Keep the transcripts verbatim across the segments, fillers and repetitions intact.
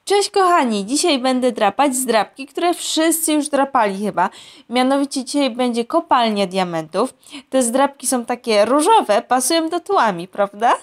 Cześć kochani, dzisiaj będę drapać zdrapki, które wszyscy już drapali chyba. Mianowicie dzisiaj będzie kopalnia diamentów. Te zdrapki są takie różowe, pasują do tułami, prawda?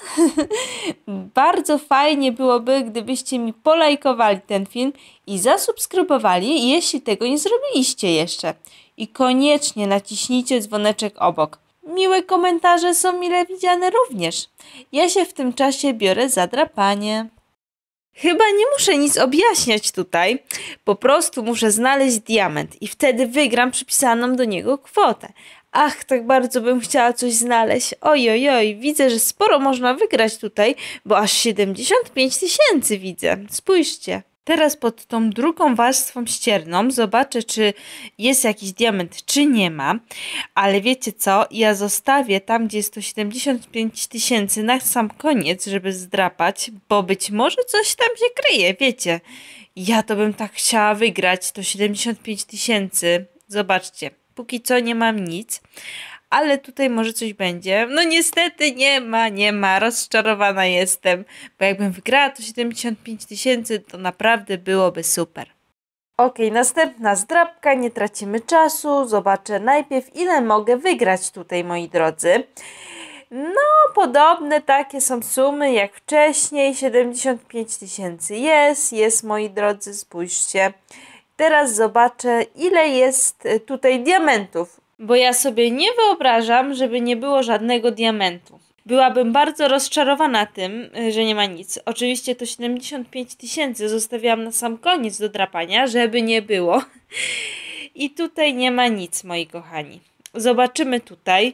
Bardzo fajnie byłoby, gdybyście mi polajkowali ten film i zasubskrybowali, jeśli tego nie zrobiliście jeszcze. I koniecznie naciśnijcie dzwoneczek obok. Miłe komentarze są mile widziane również. Ja się w tym czasie biorę za drapanie. Chyba nie muszę nic objaśniać tutaj, po prostu muszę znaleźć diament i wtedy wygram przypisaną do niego kwotę. Ach, tak bardzo bym chciała coś znaleźć. Oj, oj, oj, widzę, że sporo można wygrać tutaj, bo aż siedemdziesiąt pięć tysięcy widzę. Spójrzcie. Teraz pod tą drugą warstwą ścierną zobaczę, czy jest jakiś diament, czy nie ma. Ale wiecie co? Ja zostawię tam, gdzie jest to siedemdziesiąt pięć tysięcy na sam koniec, żeby zdrapać, bo być może coś tam się kryje, wiecie. Ja to bym tak chciała wygrać, to siedemdziesiąt pięć tysięcy. Zobaczcie, póki co nie mam nic. Ale tutaj może coś będzie. No niestety nie ma, nie ma. Rozczarowana jestem. Bo jakbym wygrała to siedemdziesiąt pięć tysięcy, to naprawdę byłoby super. Ok, następna zdrapka. Nie tracimy czasu. Zobaczę najpierw, ile mogę wygrać tutaj, moi drodzy. No, podobne takie są sumy jak wcześniej. siedemdziesiąt pięć tysięcy jest. Jest, moi drodzy, spójrzcie. Teraz zobaczę, ile jest tutaj diamentów. Bo ja sobie nie wyobrażam, żeby nie było żadnego diamentu. Byłabym bardzo rozczarowana tym, że nie ma nic. Oczywiście to siedemdziesiąt pięć tysięcy zostawiłam na sam koniec do drapania, żeby nie było. I tutaj nie ma nic, moi kochani. Zobaczymy tutaj.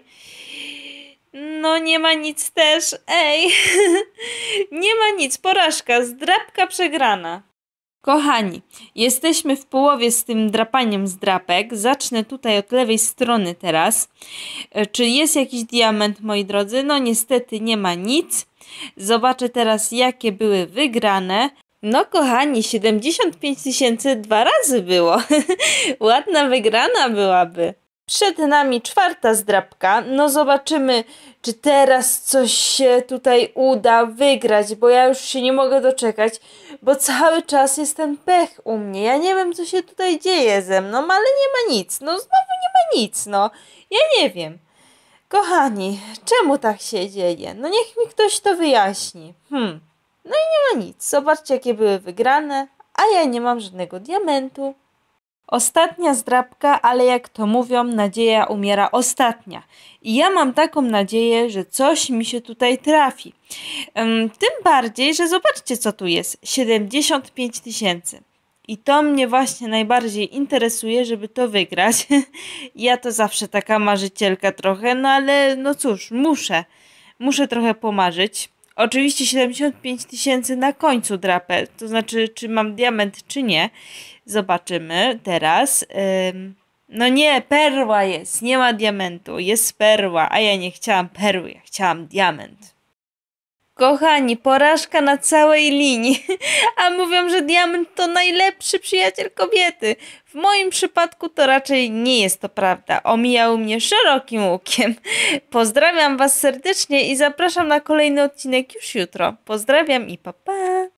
No nie ma nic też. Ej, nie ma nic. Porażka, zdrapka przegrana. Kochani, jesteśmy w połowie z tym drapaniem zdrapek. Zacznę tutaj od lewej strony teraz. Czy jest jakiś diament, moi drodzy? No niestety nie ma nic. Zobaczę teraz, jakie były wygrane. No kochani, siedemdziesiąt pięć tysięcy dwa razy było. Ładna wygrana byłaby. Przed nami czwarta zdrapka. No zobaczymy, czy teraz coś się tutaj uda wygrać, bo ja już się nie mogę doczekać, bo cały czas jest ten pech u mnie. Ja nie wiem, co się tutaj dzieje ze mną, ale nie ma nic. No znowu nie ma nic, no. Ja nie wiem. Kochani, czemu tak się dzieje? No niech mi ktoś to wyjaśni. Hmm. No i nie ma nic. Zobaczcie, jakie były wygrane, a ja nie mam żadnego diamentu. Ostatnia zdrapka, ale jak to mówią, nadzieja umiera ostatnia. I ja mam taką nadzieję, że coś mi się tutaj trafi. Um, tym bardziej, że zobaczcie, co tu jest. siedemdziesiąt pięć tysięcy. I to mnie właśnie najbardziej interesuje, żeby to wygrać. Ja to zawsze taka marzycielka trochę, no ale no cóż, muszę. Muszę trochę pomarzyć. Oczywiście siedemdziesiąt pięć tysięcy na końcu drapę, to znaczy czy mam diament czy nie. Zobaczymy teraz. Ym, no nie, perła jest, nie ma diamentu, jest perła, a ja nie chciałam perły, ja chciałam diament. Kochani, porażka na całej linii, a mówią, że diament to najlepszy przyjaciel kobiety. W moim przypadku to raczej nie jest to prawda. Omijał mnie szerokim łukiem. Pozdrawiam Was serdecznie i zapraszam na kolejny odcinek już jutro. Pozdrawiam i pa pa!